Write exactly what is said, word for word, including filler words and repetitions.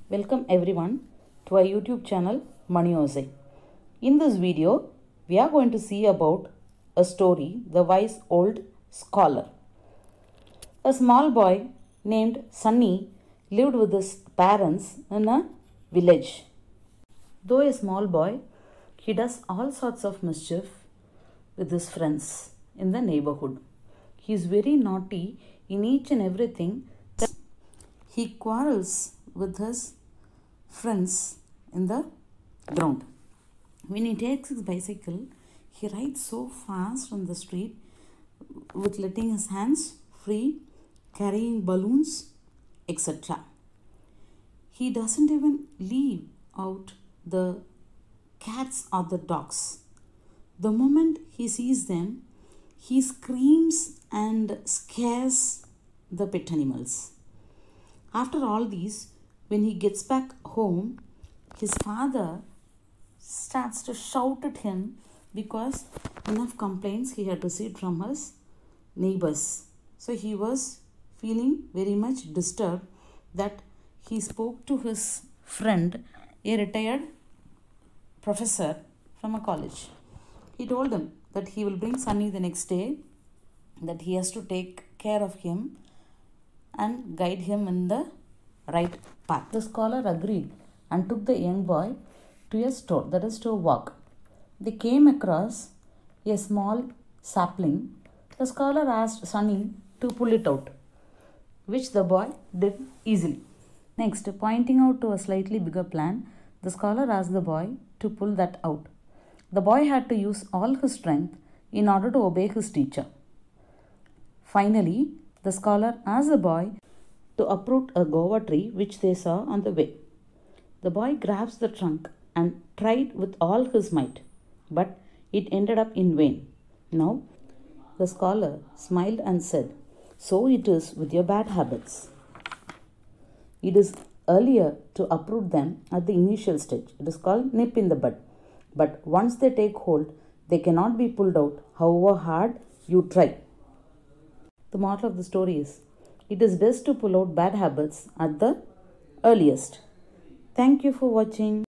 Welcome everyone to our YouTube channel Money Osai. In this video, we are going to see about a story, The Wise Old Scholar. A small boy named Sunny lived with his parents in a village. Though a small boy, he does all sorts of mischief with his friends in the neighborhood. He is very naughty in each and everything. He quarrels with his friends in the ground. When he takes his bicycle, he rides so fast on the street with letting his hands free, carrying balloons, et cetera. He doesn't even leave out the cats or the dogs. The moment he sees them, he screams and scares the pet animals. After all these, when he gets back home, his father starts to shout at him because enough complaints he had received from his neighbors. So he was feeling very much disturbed that he spoke to his friend, a retired professor from a college. He told him that he will bring Sunny the next day, that he has to take care of him and guide him in the right path. The scholar agreed and took the young boy to a store, that is to a walk. They came across a small sapling. The scholar asked Sunny to pull it out, which the boy did easily. Next, pointing out to a slightly bigger plant, the scholar asked the boy to pull that out. The boy had to use all his strength in order to obey his teacher. Finally, the scholar asked the boy to uproot a guava tree which they saw on the way. The boy grabs the trunk and tried with all his might, but it ended up in vain. Now, the scholar smiled and said, "So it is with your bad habits. It is earlier to uproot them at the initial stage. It is called nip in the bud. But once they take hold, they cannot be pulled out, however hard you try." The moral of the story is, it is best to pull out bad habits at the earliest. Thank you for watching.